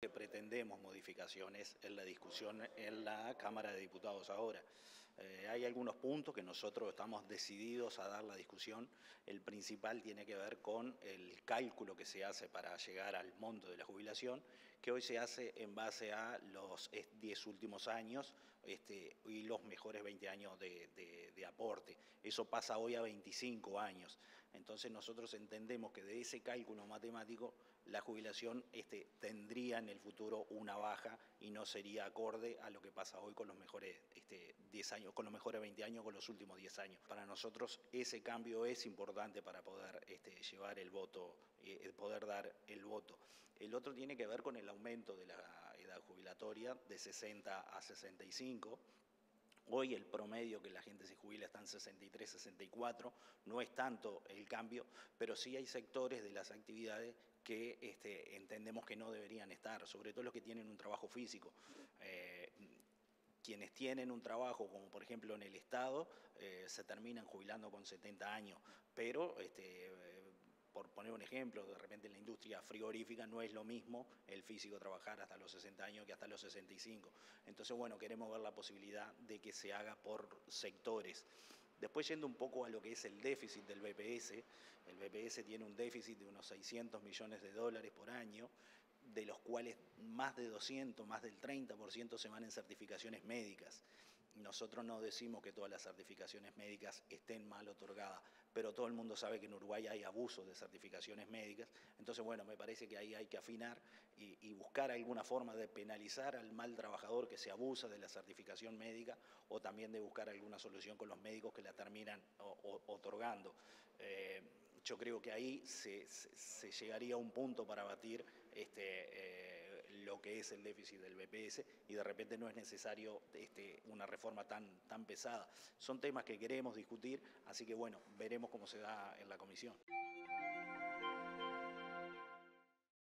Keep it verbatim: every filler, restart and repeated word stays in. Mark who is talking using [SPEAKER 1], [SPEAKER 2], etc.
[SPEAKER 1] Pretendemos modificaciones en la discusión en la Cámara de Diputados ahora. Eh, hay algunos puntos que nosotros estamos decididos a dar la discusión. El principal tiene que ver con el cálculo que se hace para llegar al monto de la jubilación, que hoy se hace en base a los diez últimos años este, y los mejores veinte años de, de, de aporte. Eso pasa hoy a veinticinco años. Entonces nosotros entendemos que de ese cálculo matemático la jubilación este, tendría en el futuro una baja y no sería acorde a lo que pasa hoy con los mejores este, diez años, con los mejores veinte años, con los últimos diez años. Para nosotros ese cambio es importante para poder este, llevar el voto, eh, poder dar el voto. El otro tiene que ver con el aumento de la edad jubilatoria de sesenta a sesenta y cinco. Hoy el promedio que la gente se jubila está en sesenta y tres, sesenta y cuatro, no es tanto el cambio, pero sí hay sectores de las actividades que este, entendemos que no deberían estar, sobre todo los que tienen un trabajo físico. Eh, Quienes tienen un trabajo, como por ejemplo en el Estado, eh, se terminan jubilando con setenta años, pero este, eh, por poner un ejemplo, de repente en la industria frigorífica no es lo mismo el físico trabajar hasta los sesenta años que hasta los sesenta y cinco. Entonces, bueno, queremos ver la posibilidad de que se haga por sectores. Después, yendo un poco a lo que es el déficit del B P S, el B P S tiene un déficit de unos seiscientos millones de dólares por año, de los cuales más de doscientos, más del treinta por ciento se van en certificaciones médicas. Nosotros no decimos que todas las certificaciones médicas estén mal otorgadas, pero todo el mundo sabe que en Uruguay hay abuso de certificaciones médicas. Entonces, bueno, me parece que ahí hay que afinar y, y buscar alguna forma de penalizar al mal trabajador que se abusa de la certificación médica, o también de buscar alguna solución con los médicos que la terminan o, o, otorgando. Eh, yo creo que ahí se, se, se llegaría a un punto para batir este, eh, lo que es el déficit del B P S, y de repente no es necesario este, una reforma tan, tan pesada. Son temas que queremos discutir, así que bueno, veremos cómo se da en la comisión.